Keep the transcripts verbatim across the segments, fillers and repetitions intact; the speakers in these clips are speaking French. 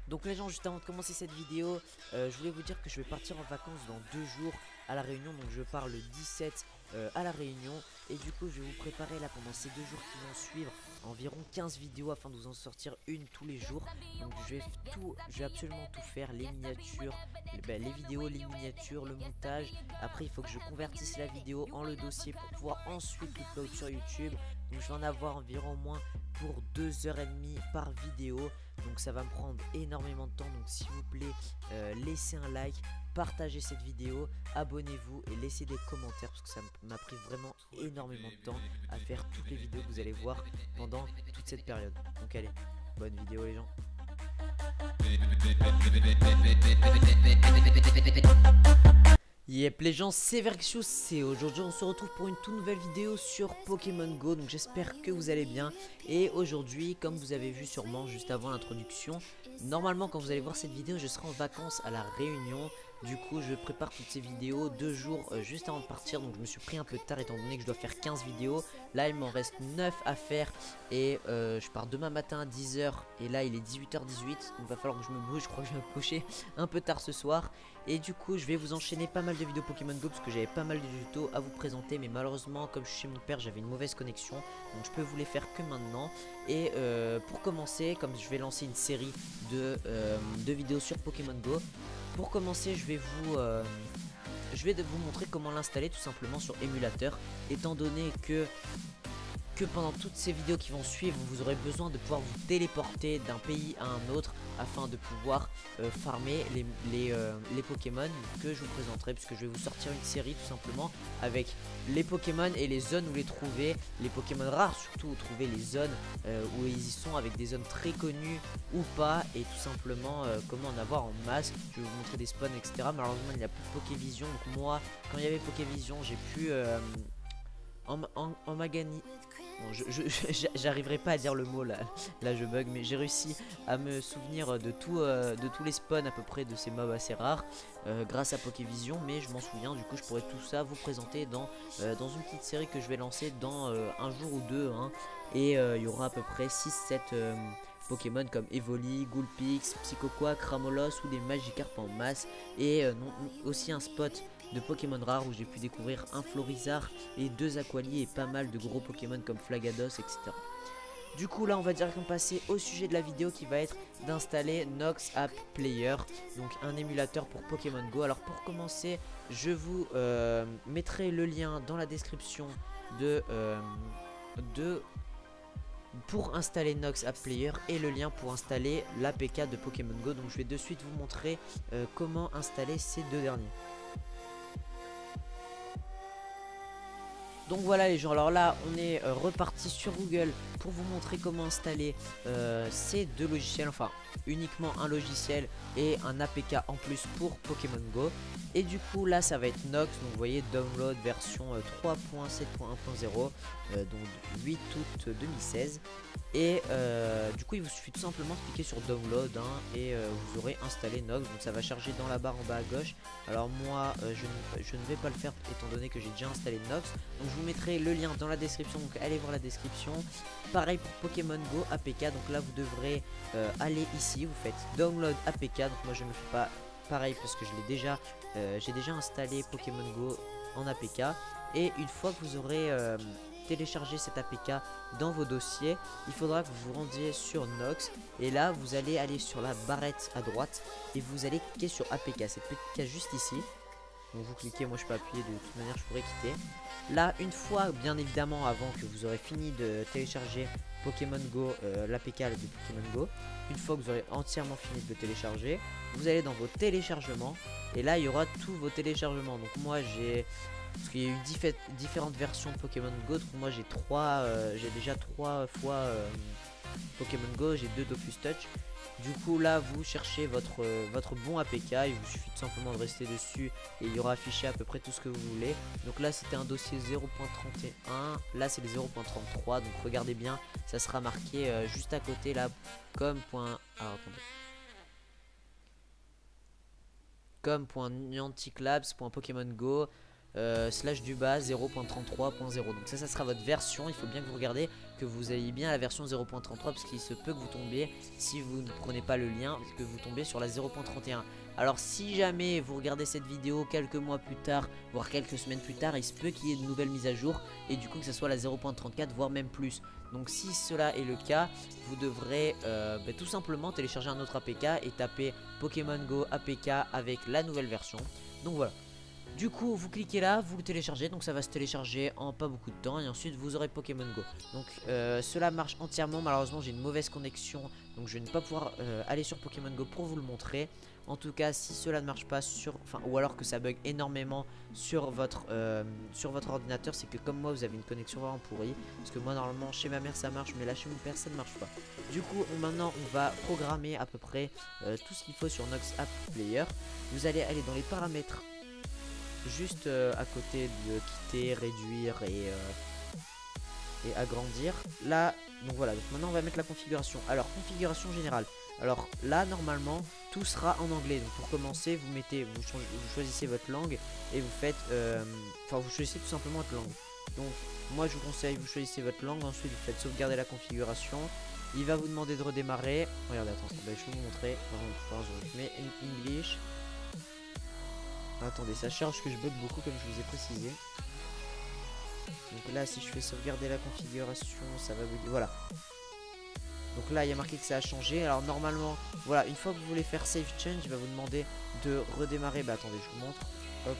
Donc les gens, juste avant de commencer cette vidéo, euh, je voulais vous dire que je vais partir en vacances dans deux jours à la Réunion. Donc je pars le dix-sept euh, à la Réunion. Et du coup je vais vous préparer là pendant ces deux jours qui vont suivre environ quinze vidéos afin de vous en sortir une tous les jours. Donc je vais tout, je vais absolument tout faire, les miniatures, les, ben, les vidéos, les miniatures, le montage. Après il faut que je convertisse la vidéo en le dossier pour pouvoir ensuite l'upload sur YouTube. Donc je vais en avoir environ au moins pour deux heures trente par vidéo. Donc ça va me prendre énormément de temps. Donc s'il vous plaît, euh, laissez un like, partagez cette vidéo, abonnez-vous et laissez des commentaires parce que ça m'a pris vraiment énormément de temps à faire toutes les vidéos que vous allez voir pendant toute cette période. Donc allez, bonne vidéo les gens. Yep les gens, c'est Verxius et aujourd'hui on se retrouve pour une toute nouvelle vidéo sur Pokémon Go. Donc j'espère que vous allez bien. Et aujourd'hui, comme vous avez vu sûrement juste avant l'introduction, normalement quand vous allez voir cette vidéo je serai en vacances à la Réunion. Du coup je prépare toutes ces vidéos deux jours euh, juste avant de partir. Donc je me suis pris un peu tard étant donné que je dois faire quinze vidéos. Là il m'en reste neuf à faire. Et euh, je pars demain matin à dix heures. Et là il est dix-huit heures dix-huit. Donc il va falloir que je me bouge. Je crois que je vais me coucher un peu tard ce soir. Et du coup je vais vous enchaîner pas mal de vidéos Pokémon Go parce que j'avais pas mal de tutos à vous présenter. Mais malheureusement comme je suis chez mon père j'avais une mauvaise connexion. Donc je peux vous les faire que maintenant. Et euh, pour commencer, comme je vais lancer une série de, euh, de vidéos sur Pokémon Go, pour commencer je vais vous euh, je vais vous montrer comment l'installer tout simplement sur émulateur, étant donné que que pendant toutes ces vidéos qui vont suivre vous aurez besoin de pouvoir vous téléporter d'un pays à un autre afin de pouvoir euh, farmer les, les, euh, les Pokémon que je vous présenterai, puisque je vais vous sortir une série tout simplement avec les Pokémon et les zones où les trouver, les Pokémon rares surtout, où trouver les zones euh, où ils y sont, avec des zones très connues ou pas, et tout simplement euh, comment en avoir en masse. Je vais vous montrer des spawns etc. Malheureusement il n'y a plus de Pokévision, donc moi quand il y avait Pokévision j'ai pu euh, en, en, en magani. Bon, je, je, j'arriverai pas à dire le mot là, là je bug, mais j'ai réussi à me souvenir de, tout, euh, de tous les spawns à peu près de ces mobs assez rares euh, grâce à Pokévision, mais je m'en souviens. Du coup je pourrais tout ça vous présenter dans, euh, dans une petite série que je vais lancer dans euh, un jour ou deux hein. Et il euh, y aura à peu près six sept euh, Pokémon comme Evoli, Gulpix, Psychoquack, Cramolos ou des Magikarp en masse. Et euh, non, aussi un spot de Pokémon rares où j'ai pu découvrir un Florizard et deux Aqualies et pas mal de gros Pokémon comme Flagados et cetera. Du coup là on va directement passer au sujet de la vidéo qui va être d'installer Nox App Player, donc un émulateur pour Pokémon Go. Alors pour commencer je vous euh, mettrai le lien dans la description de, euh, de pour installer Nox App Player et le lien pour installer l'A P K de Pokémon Go. Donc je vais de suite vous montrer euh, comment installer ces deux derniers. Donc voilà les gens, alors là on est euh, reparti sur Google pour vous montrer comment installer euh, ces deux logiciels, enfin uniquement un logiciel et un A P K en plus pour Pokémon Go. Et du coup là ça va être Nox, donc vous voyez download version euh, trois point sept point un point zéro, euh, donc huit août deux mille seize. Et euh, du coup il vous suffit tout simplement de cliquer sur download hein, et euh, vous aurez installé Nox. Donc ça va charger dans la barre en bas à gauche. Alors moi euh, je, ne, je ne vais pas le faire étant donné que j'ai déjà installé Nox. Donc je vous mettrai le lien dans la description, donc allez voir la description. Pareil pour Pokémon Go A P K, donc là vous devrez euh, aller ici, vous faites download A P K. Donc moi je ne le fais pas pareil parce que je l'ai déjà euh, j'ai déjà installé Pokémon Go en A P K. Et une fois que vous aurez euh, téléchargé cet A P K dans vos dossiers, il faudra que vous vous rendiez sur Nox. Et là vous allez aller sur la barrette à droite et vous allez cliquer sur A P K, cette petite case juste ici. Donc vous cliquez, moi je peux appuyer, de toute manière je pourrais quitter. Là une fois bien évidemment avant que vous aurez fini de télécharger Pokémon Go, euh, l'A P K de Pokémon Go, une fois que vous aurez entièrement fini de le télécharger, vous allez dans vos téléchargements et là il y aura tous vos téléchargements. Donc moi j'ai, parce qu'il y a eu diff différentes versions de Pokémon Go, donc moi j'ai trois, euh, j'ai déjà trois fois euh, Pokémon Go, j'ai deux Dofus Touch. Du coup là vous cherchez votre, euh, votre bon A P K, il vous suffit tout simplement de rester dessus et il y aura affiché à peu près tout ce que vous voulez. Donc là c'était un dossier zéro point trente et un, là c'est les zéro point trente-trois, donc regardez bien, ça sera marqué euh, juste à côté là comme point... Alors attendez. comme.nianticlabs.pokémon go euh, slash du bas zéro point trente-trois point zéro. Donc ça, ça sera votre version. Il faut bien que vous regardez que vous ayez bien la version zéro point trente-trois, parce qu'il se peut que vous tombiez, si vous ne prenez pas le lien, que vous tombiez sur la zéro point trente et un. Alors si jamais vous regardez cette vidéo quelques mois plus tard, voire quelques semaines plus tard, il se peut qu'il y ait de nouvelles mises à jour et du coup que ce soit la zéro point trente-quatre, voire même plus. Donc si cela est le cas, vous devrez euh, bah, tout simplement télécharger un autre A P K et taper Pokémon Go A P K avec la nouvelle version. Donc voilà. Du coup, vous cliquez là, vous le téléchargez, donc ça va se télécharger en pas beaucoup de temps et ensuite vous aurez Pokémon Go. Donc euh, cela marche entièrement. Malheureusement, j'ai une mauvaise connexion, donc je vais ne pas pouvoir euh, aller sur Pokémon Go pour vous le montrer. En tout cas, si cela ne marche pas sur, enfin, ou alors que ça bug énormément sur votre euh, sur votre ordinateur, c'est que comme moi, vous avez une connexion vraiment pourrie. Parce que moi, normalement, chez ma mère ça marche, mais là chez mon père ça ne marche pas. Du coup, on, maintenant, on va programmer à peu près euh, tout ce qu'il faut sur Nox App Player. Vous allez aller dans les paramètres, juste euh, à côté de quitter, réduire et, euh, et agrandir. Là, donc voilà, donc maintenant on va mettre la configuration. Alors, configuration générale. Alors là, normalement, tout sera en anglais. Donc pour commencer, vous mettez, vous, changez, vous choisissez votre langue et vous faites, euh, enfin vous choisissez tout simplement votre langue. Donc moi je vous conseille, vous choisissez votre langue, ensuite vous faites sauvegarder la configuration. Il va vous demander de redémarrer. Regardez, attends, bah, je vais vous montrer. Je mets English. Attendez, ça charge que je bug beaucoup comme je vous ai précisé. Donc là, si je fais sauvegarder la configuration, ça va bugger. Voilà. Donc là, il y a marqué que ça a changé. Alors normalement, voilà, une fois que vous voulez faire Save Change, il va vous demander de redémarrer. Bah attendez, je vous montre. Hop.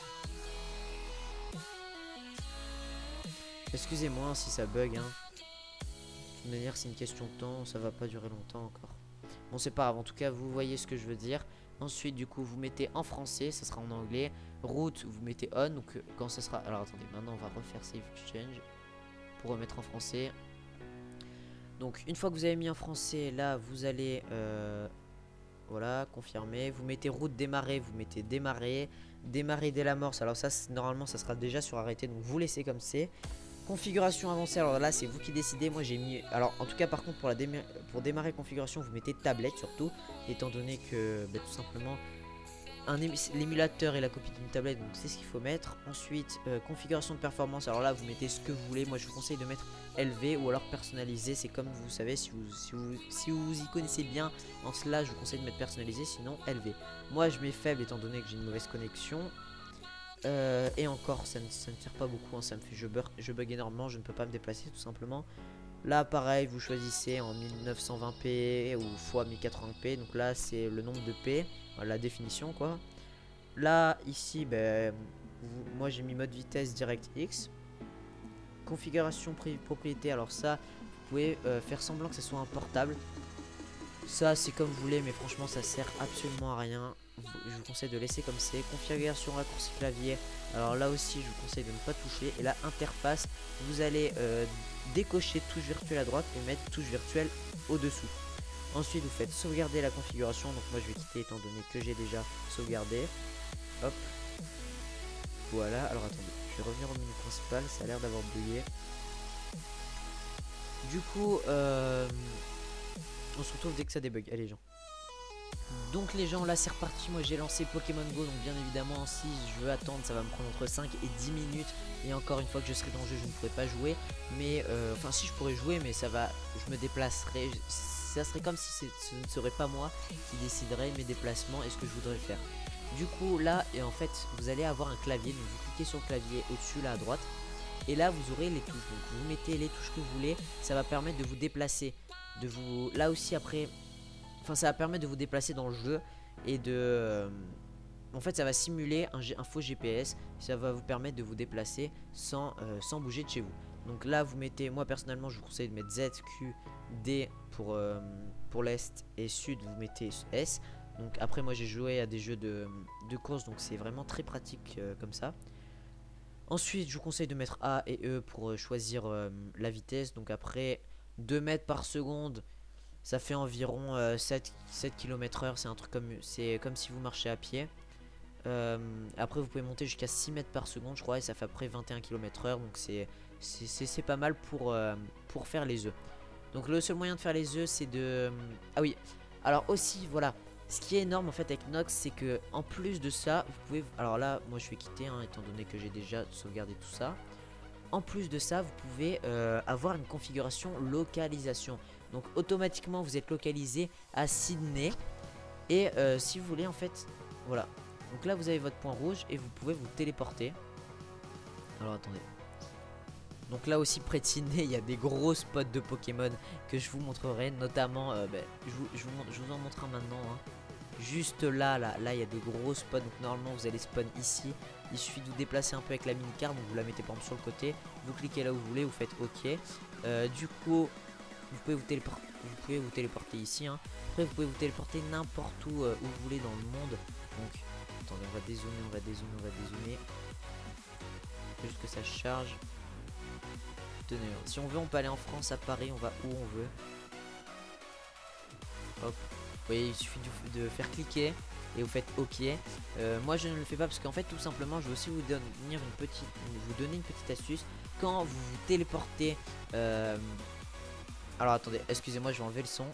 Excusez-moi si ça bug, hein. De toute manière, c'est une question de temps. Ça va pas durer longtemps encore. Bon, c'est pas grave. En tout cas, vous voyez ce que je veux dire. Ensuite, du coup, vous mettez en français, ça sera en anglais. Route, vous mettez on. Donc, euh, quand ça sera. Alors, attendez, maintenant, on va refaire Save Change pour remettre en français. Donc, une fois que vous avez mis en français, là, vous allez. Euh, voilà, confirmer. Vous mettez route démarrer, vous mettez démarrer. Démarrer dès l'amorce. Alors, ça, normalement, ça sera déjà sur arrêté. Donc, vous laissez comme c'est. Configuration avancée, alors là c'est vous qui décidez. Moi j'ai mis, alors en tout cas par contre pour la déma pour démarrer configuration vous mettez tablette surtout, étant donné que bah, tout simplement l'émulateur est la copie d'une tablette, donc c'est ce qu'il faut mettre. Ensuite euh, configuration de performance, alors là vous mettez ce que vous voulez. Moi je vous conseille de mettre L V ou alors personnalisé, c'est comme vous savez, si vous, si vous, si vous y connaissez bien en cela, je vous conseille de mettre personnalisé, sinon L V. Moi je mets faible étant donné que j'ai une mauvaise connexion. Euh, et encore ça ne, ça ne sert pas beaucoup, hein, ça me fait je bug, je bug énormément, je ne peux pas me déplacer tout simplement. Là pareil, vous choisissez en mille neuf cent vingt p ou fois mille quatre-vingts p, donc là c'est le nombre de p, la définition quoi. Là ici ben, vous, moi j'ai mis mode vitesse DirectX. Configuration propriété, alors ça vous pouvez euh, faire semblant que ce soit un portable. Ça c'est comme vous voulez, mais franchement ça sert absolument à rien. Je vous conseille de laisser comme c'est. Configuration raccourci clavier, alors là aussi je vous conseille de ne pas toucher. Et là interface, vous allez euh, décocher touche virtuelle à droite et mettre touche virtuelle au dessous. Ensuite vous faites sauvegarder la configuration, donc moi je vais quitter étant donné que j'ai déjà sauvegardé. Hop, voilà. Alors attendez, je vais revenir au menu principal, ça a l'air d'avoir bugué. Du coup euh, on se retrouve dès que ça débug. Allez les gens. Donc les gens, là c'est reparti. Moi j'ai lancé Pokémon Go, donc bien évidemment si je veux attendre ça va me prendre entre cinq et dix minutes. Et encore une fois que je serai dans le jeu je ne pourrai pas jouer. Mais euh, enfin si je pourrais jouer, mais ça va, je me déplacerai. Ça serait comme si ce ne serait pas moi qui déciderait mes déplacements et ce que je voudrais faire. Du coup là, et en fait vous allez avoir un clavier, donc vous cliquez sur le clavier au-dessus là à droite. Et là vous aurez les touches, donc vous mettez les touches que vous voulez. Ça va permettre de vous déplacer, de vous, là aussi après. Enfin ça va permettre de vous déplacer dans le jeu et de... Euh, en fait ça va simuler un, un faux G P S. Ça va vous permettre de vous déplacer sans, euh, sans bouger de chez vous. Donc là vous mettez, moi personnellement je vous conseille de mettre Z, Q, D pour, euh, pour l'Est et Sud vous mettez S. Donc après moi j'ai joué à des jeux de, de course, donc c'est vraiment très pratique euh, comme ça. Ensuite je vous conseille de mettre A et E pour euh, choisir euh, la vitesse. Donc après deux mètres par seconde, ça fait environ euh, sept kilomètres heure, c'est un truc comme, c'est comme si vous marchez à pied. Euh, après vous pouvez monter jusqu'à six mètres par seconde je crois, et ça fait après vingt et un kilomètres heure, donc c'est pas mal pour, euh, pour faire les œufs. Donc le seul moyen de faire les œufs c'est de... Ah oui, alors aussi voilà, Ce qui est énorme en fait avec Nox, c'est que en plus de ça, vous pouvez... Alors là, moi je vais quitter, hein, étant donné que j'ai déjà sauvegardé tout ça. En plus de ça, vous pouvez euh, avoir une configuration localisation. Donc automatiquement, vous êtes localisé à Sydney. Et euh, si vous voulez, en fait, voilà. Donc là, vous avez votre point rouge et vous pouvez vous téléporter. Alors attendez. Donc là aussi, près de Sydney, il y a des gros spots de Pokémon que je vous montrerai. Notamment, euh, bah, je, vous, je, vous, je vous en montrerai maintenant. Hein. Juste là, là, là, il y a des gros spots. Donc normalement, vous allez spawn ici. Il suffit de vous déplacer un peu avec la mini-carte. Donc vous la mettez par exemple sur le côté. Vous cliquez là où vous voulez. Vous faites OK. Euh, du coup, vous pouvez vous téléporter, vous pouvez vous téléporter ici. Hein. Après, vous pouvez vous téléporter n'importe où, euh, où vous voulez dans le monde. Donc, attendez, on va dézoomer, on va dézoomer, on va dézoomer. Juste que ça charge. Tenez, si on veut, on peut aller en France, à Paris. On va où on veut. Hop. Vous voyez, il suffit de, de faire cliquer et vous faites OK. Euh, moi, je ne le fais pas parce qu'en fait, tout simplement, je vais aussi vous donner une petite, vous donner une petite astuce. Quand vous vous téléportez, euh... alors attendez, excusez-moi, je vais enlever le son.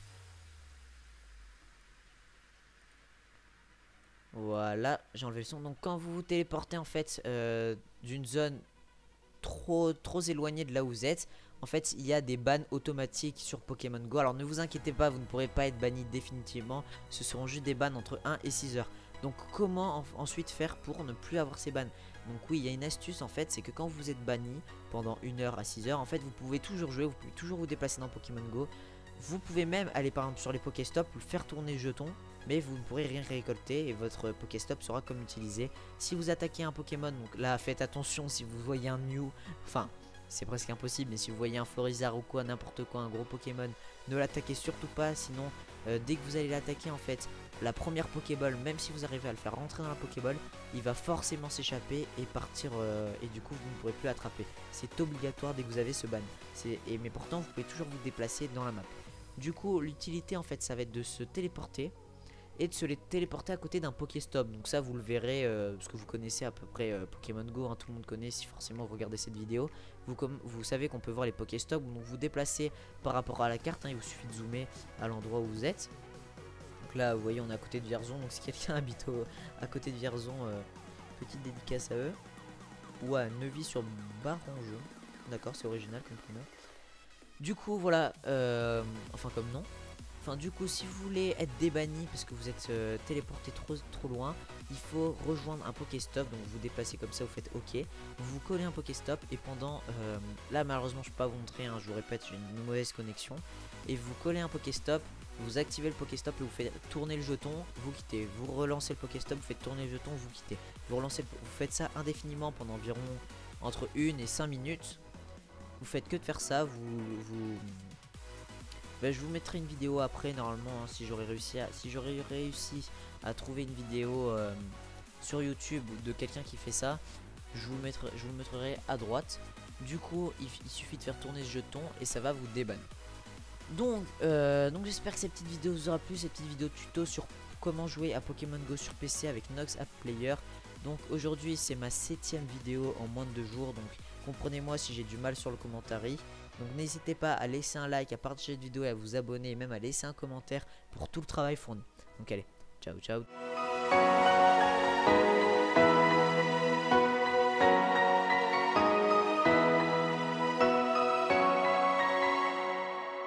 Voilà, j'ai enlevé le son. Donc, quand vous vous téléportez en fait euh, d'une zone trop trop éloignée de là où vous êtes, en fait il y a des bans automatiques sur Pokémon Go. Alors ne vous inquiétez pas, vous ne pourrez pas être banni définitivement. Ce seront juste des bans entre un et six heures. Donc comment en ensuite faire pour ne plus avoir ces bans? Donc oui, il y a une astuce en fait, c'est que quand vous êtes banni pendant une heure à six heures, en fait vous pouvez toujours jouer, vous pouvez toujours vous déplacer dans Pokémon Go. Vous pouvez même aller par exemple sur les Pokéstop, faire tourner le jeton, mais vous ne pourrez rien récolter et votre Pokéstop sera comme utilisé. Si vous attaquez un Pokémon, donc là faites attention si vous voyez un Mew, enfin c'est presque impossible, mais si vous voyez un Florizard ou quoi, n'importe quoi, un gros Pokémon, ne l'attaquez surtout pas, sinon euh, dès que vous allez l'attaquer en fait, la première Pokéball, même si vous arrivez à le faire rentrer dans la Pokéball, il va forcément s'échapper et partir euh, et du coup vous ne pourrez plus l'attraper. C'est obligatoire dès que vous avez ce ban. Et, mais pourtant vous pouvez toujours vous déplacer dans la map. Du coup l'utilité en fait ça va être de se téléporter et de se les téléporter à côté d'un Pokéstop. Donc ça vous le verrez euh, parce que vous connaissez à peu près euh, Pokémon Go, hein, tout le monde connaît si forcément vous regardez cette vidéo. Vous, comme, vous savez qu'on peut voir les Pokéstops, donc vous déplacez par rapport à la carte, hein, il vous suffit de zoomer à l'endroit où vous êtes. Donc là vous voyez on est à côté de Vierzon, donc si quelqu'un habite au, à côté de Vierzon, euh, petite dédicace à eux. Ou à Neuvy sur Barangeon, d'accord, c'est original comme prénom. Du coup voilà, euh, enfin comme nom. Enfin du coup si vous voulez être débanni parce que vous êtes euh, téléporté trop, trop loin, il faut rejoindre un Pokéstop. Donc vous vous déplacez comme ça, vous faites OK, vous vous collez un Pokéstop et pendant, euh, là malheureusement je peux pas vous montrer, hein, je vous répète j'ai une mauvaise connexion. Et vous collez un Pokéstop, vous activez le Pokéstop et vous faites tourner le jeton, vous quittez, vous relancez le Pokéstop, vous faites tourner le jeton, vous quittez. Vous, relancez, vous faites ça indéfiniment pendant environ entre une et cinq minutes. Vous faites que de faire ça, vous... vous ben, je vous mettrai une vidéo après normalement, hein, si j'aurais réussi à si j'aurais réussi à trouver une vidéo euh, sur YouTube de quelqu'un qui fait ça, je vous le mettrai, je vous le mettrai à droite. Du coup il, il suffit de faire tourner ce jeton et ça va vous débanner. Donc, euh, donc j'espère que cette petite vidéo vous aura plu, cette petite vidéo tuto sur comment jouer à Pokémon Go sur P C avec Nox App Player. Donc aujourd'hui c'est ma septième vidéo en moins de deux jours, donc comprenez-moi si j'ai du mal sur le commentaire. Donc n'hésitez pas à laisser un like, à partager cette vidéo et à vous abonner et même à laisser un commentaire pour tout le travail fourni. Donc allez, ciao ciao.